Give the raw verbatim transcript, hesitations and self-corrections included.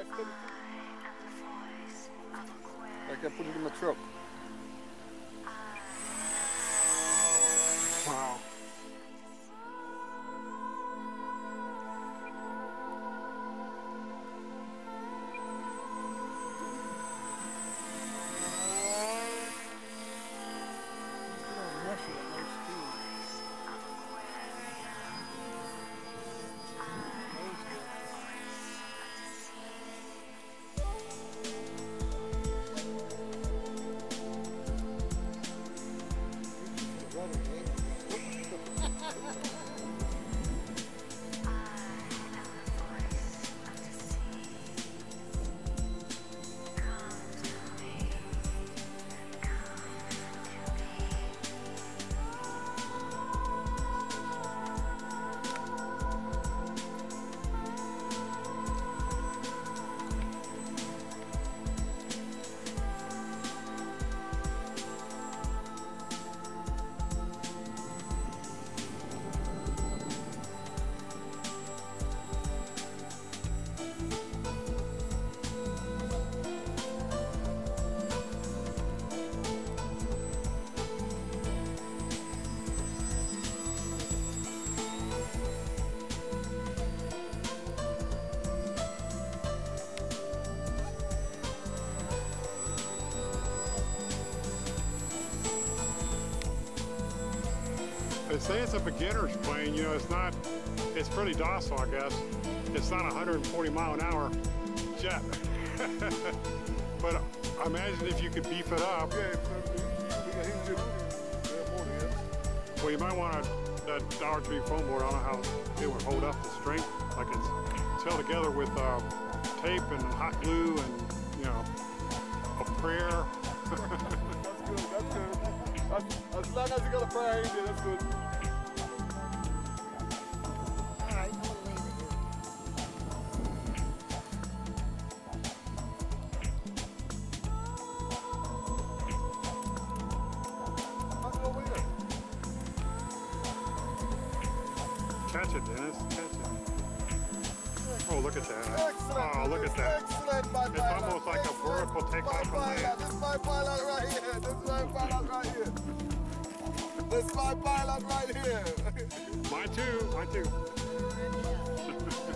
nice little thing. I can put it in my truck. Wow. They say it's a beginner's plane, you know, it's not, it's pretty docile, I guess. It's not a one hundred forty mile an hour jet. But I imagine if you could beef it up. Well, you might want a, that Dollar Tree foam board. I don't know how it would hold up the strength. Like it's, it's held together with uh, tape and hot glue and, you know, a prayer. That's good, that's good. As, as long as you got a prayer in there, that's good. Alright, I'm gonna leave it here. How's it over here? Catch it, Dennis. Catch it. Oh, look at that. Excellent. Oh, look at that. Excellent, my It's pilot. almost like a Excellent. vertical takeoff from My land. pilot. This is my pilot right here. This is my pilot right here. This is my pilot right here. Mine too. Mine too.